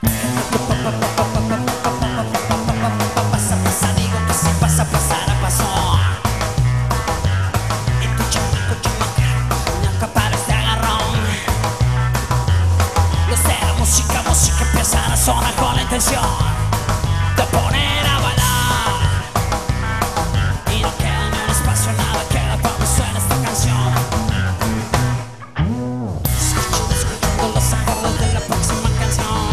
Pasa, pasa, digo que si pasa, pasará, pasó. Y tu chamaco, chamaca, para este agarrón. Desde la música, música empieza a sonar con la intención de poner a bailar. Y no queda ni un espacio, nada queda cuando suena esta canción. Escuchando los acordes de la próxima canción.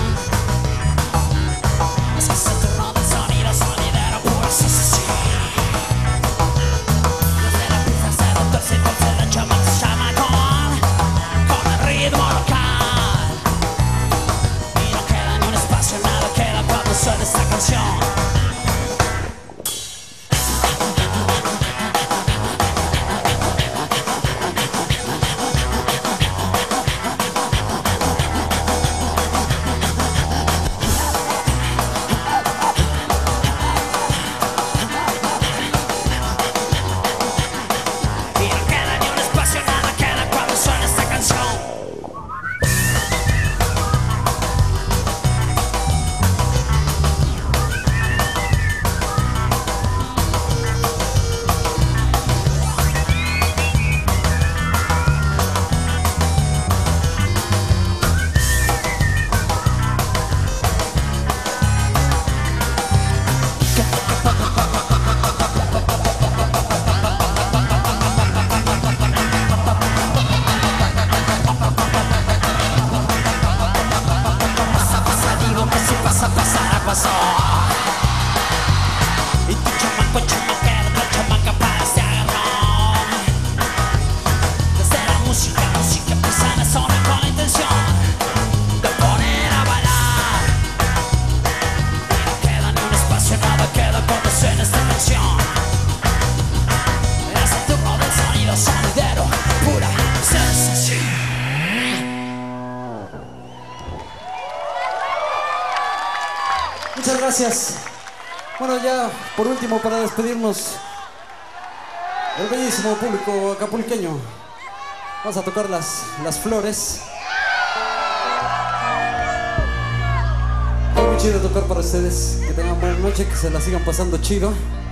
Es que se turno del sonido, sonidero, pura sucesión. Desde la pista se retuerce y torce la chamaca se llama con el ritmo local. Y no queda ni un espacio, nada queda cuando suena esta canción. Y no queda ni un espacio, nada queda cuando suena esta canción. Pasa, pasa, digo que si pasa, pasará, pasó. Y tu chamaco, chamaquero, tu chamaca para este agarrón. Desde la música, música empieza a sonar con la intención de poner a bailar. Y no queda ni un espacio, nada queda cuando suena esta canción. Es el turno del sonido, sonidero, pura sensación. Muchas gracias. Bueno, ya por último, para despedirnos del bellísimo público acapulqueño, vamos a tocar las flores. Fue muy chido tocar para ustedes. Que tengan buena noche, que se la sigan pasando chido.